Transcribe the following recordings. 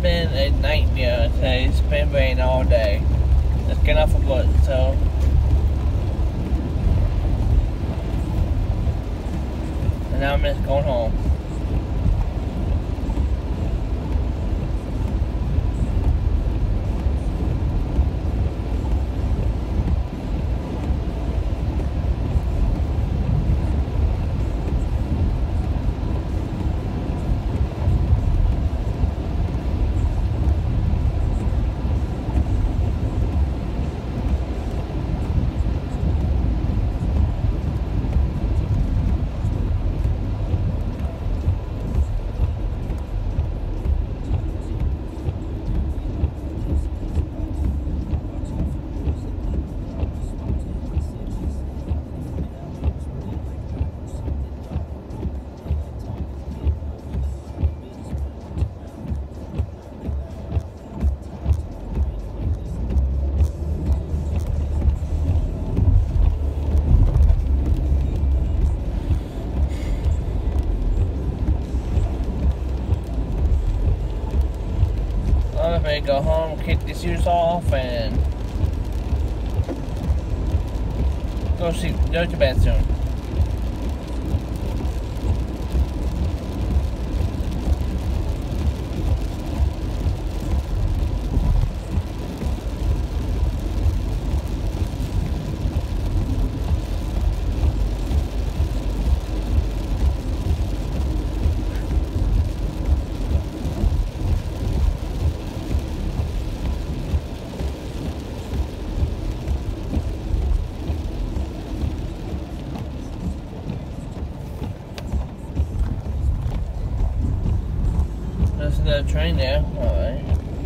been a nightmare today. It's been raining all day. Just getting off of work, so. And now I'm just going home. I'm gonna go home, kick the shoes off, and go to bed soon. There's another train there. Alright.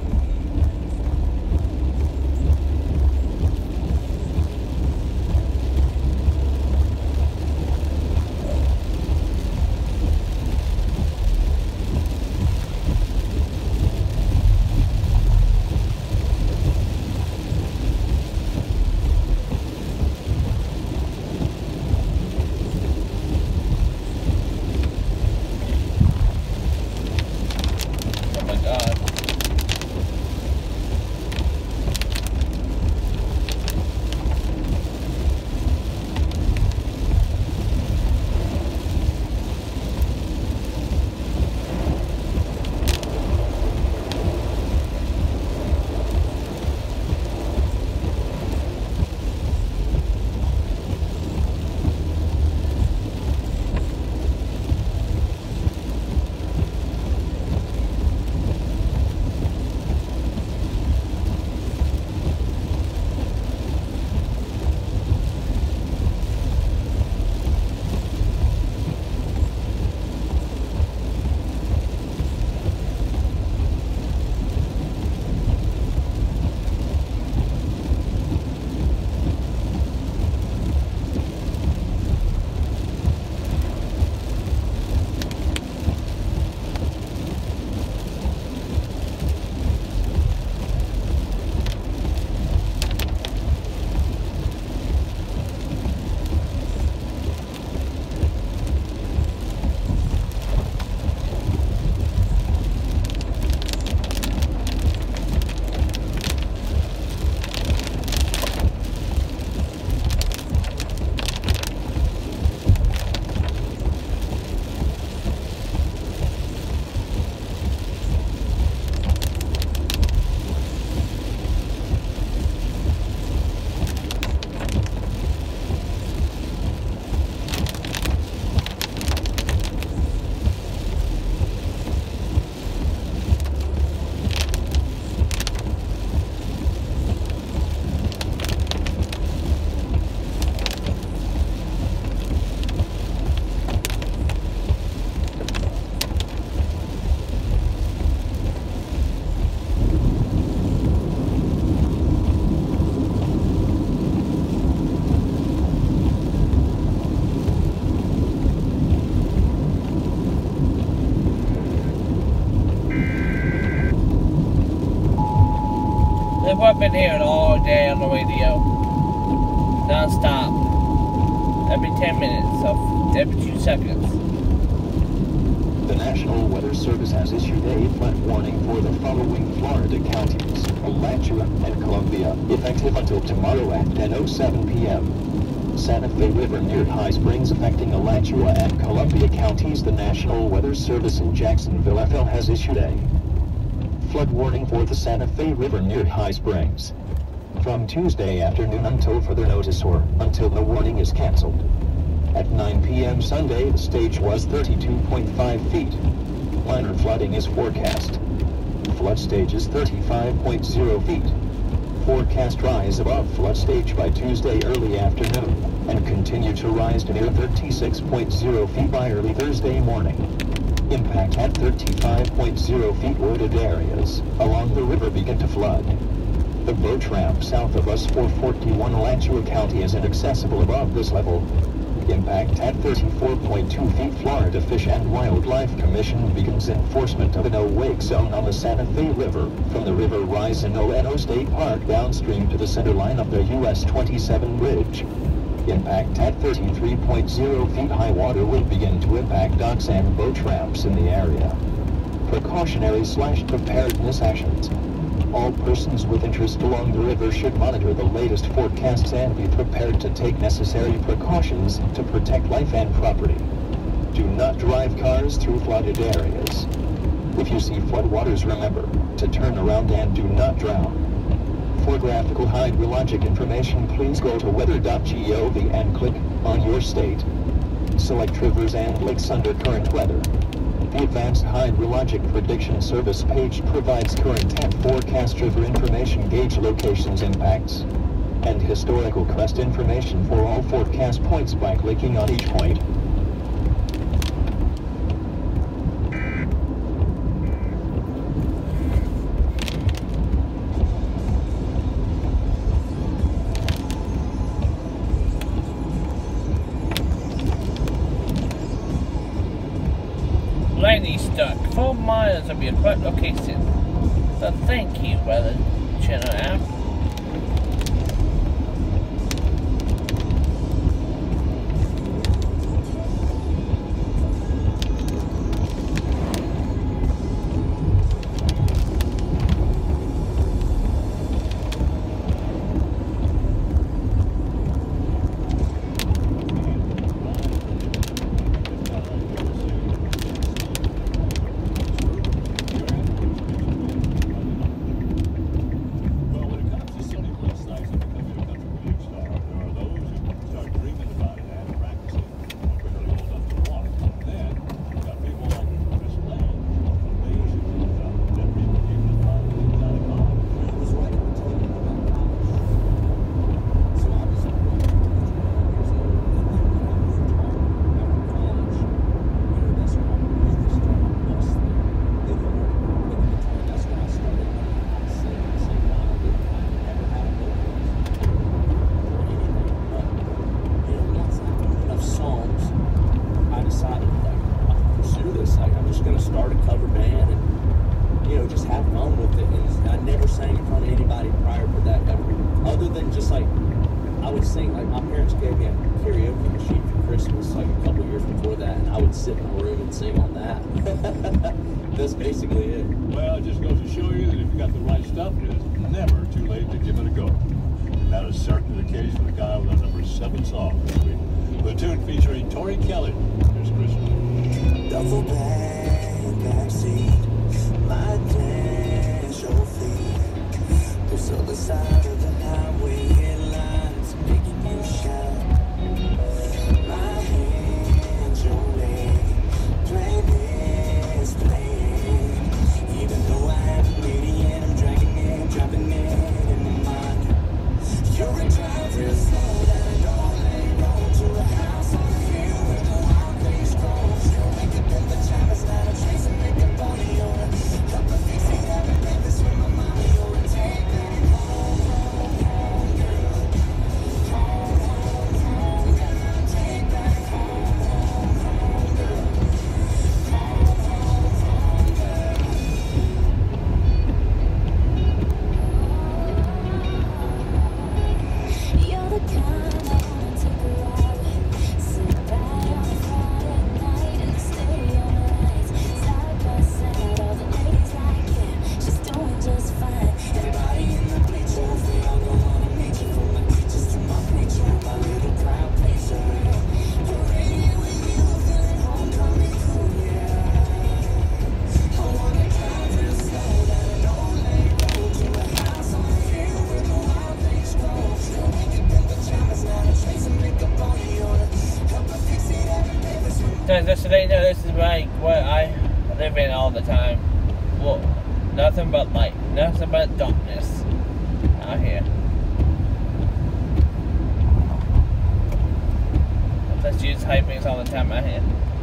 I've been hearing all day on the radio. Non-stop. Every 10 minutes, so every 2 seconds. The National Weather Service has issued a flood warning for the following Florida counties: Alachua and Columbia, effective until tomorrow at 10:07 p.m. Santa Fe River near High Springs affecting Alachua and Columbia counties. The National Weather Service in Jacksonville FL has issued a flood warning for the Santa Fe River near High Springs from Tuesday afternoon until further notice or until the warning is canceled. At 9 p.m. Sunday, the stage was 32.5 feet. Minor flooding is forecast. Flood stage is 35.0 feet. Forecast rise above flood stage by Tuesday early afternoon and continue to rise to near 36.0 feet by early Thursday morning. Impact at 35.0 feet. Wooded areas along the river begin to flood. The boat ramp south of US 441 Alachua County is inaccessible above this level. Impact at 34.2 feet. Florida Fish and Wildlife Commission begins enforcement of a no-wake zone on the Santa Fe River from the river rise in O&O State Park downstream to the center line of the US 27 bridge. Impact at 33.0 feet. High water will begin to impact docks and boat ramps in the area. Precautionary/preparedness actions. All persons with interest along the river should monitor the latest forecasts and be prepared to take necessary precautions to protect life and property. Do not drive cars through flooded areas. If you see floodwaters, remember to turn around and do not drown. For graphical hydrologic information, please go to weather.gov and click on your state. Select rivers and lakes under current weather. The Advanced Hydrologic Prediction Service page provides current and forecast river information, gauge locations, impacts, and historical crest information for all forecast points by clicking on each point. Lightning struck 4 miles of your current location. So thank you, Weather Channel app. That's basically it. Well, it just goes to show you that if you got the right stuff, it is never too late to give it a go. And that is certainly the case for the guy with our number 7 song this week. The tune featuring Tori Kelly. Here's Christmas. Duffel bag, backseat, my dash, your feet. This other side of the highway headlines making you shine. My hands, your leg, play this, playing. Even though I haven't made it yet, I'm dragging it, dropping it in my mind. You're a drive real slow down an all-lane road to a house on the hill with the wild place grows. You'll make it in the time, it's not a chase and make a body on a couple of feet. like what I live in all the time. Well, nothing but light, nothing but darkness out here. Let's use hypings all the time out here.